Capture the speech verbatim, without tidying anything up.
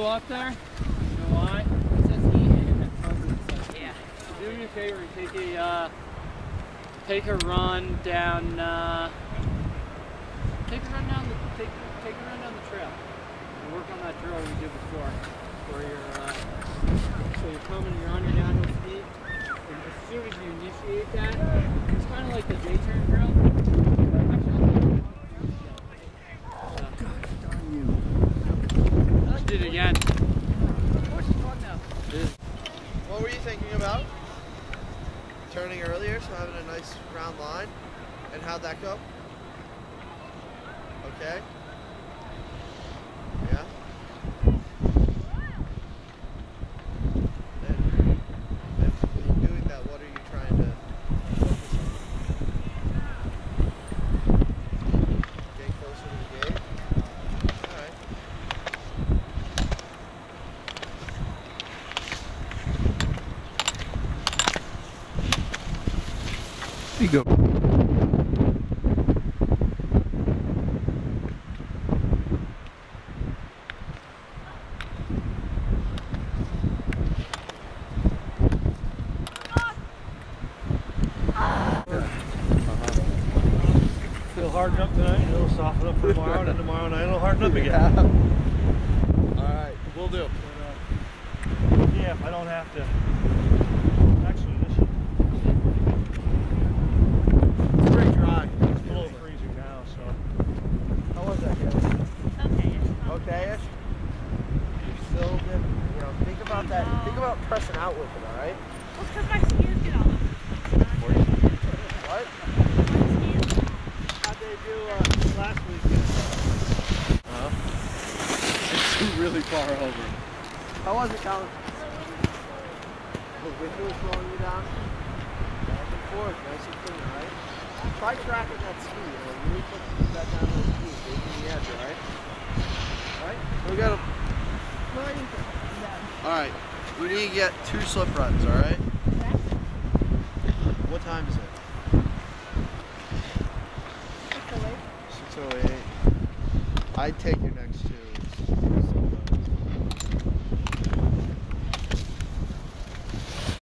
up there? You know why? It says he. Yeah. Do me a favor and take a uh, take a run down. Uh, take a run down the take take a run down the trail. And work on that drill we did before, where you're uh, so you're coming, you're on your downhill speed, and as soon as you initiate that, it's kind of like the J-turn drill. Did it again. What were you thinking about? Turning earlier, so having a nice round line. And how'd that go? Okay. Yeah. And, and in doing that, what are you trying to focus on? Getting closer to the gate? Alright. There you go. It'll harden up tonight, it'll soften up for tomorrow, and then tomorrow night it'll harden up again. Yeah. Alright, we'll do. But, uh, yeah, if I don't have to. Actually, this is It's pretty dry. it's below freezing now, so. How was that, guys? Okay. Okay-ish? You still did, you know, think about that. No. Think about pressing out with it, alright? Well, it's because my skis get all over. What? My skis. How'd they do uh, last weekend? Uh-huh. It's really far over. How was it, Colin? The wind was blowing you down? Back and forth, nice and clean, alright? Try tracking that ski, you know, really put that down on the ski, taking the edge, alright? Alright? We got a... Alright, we need to get two slip runs, alright? What time is it? six oh eight. I'd take it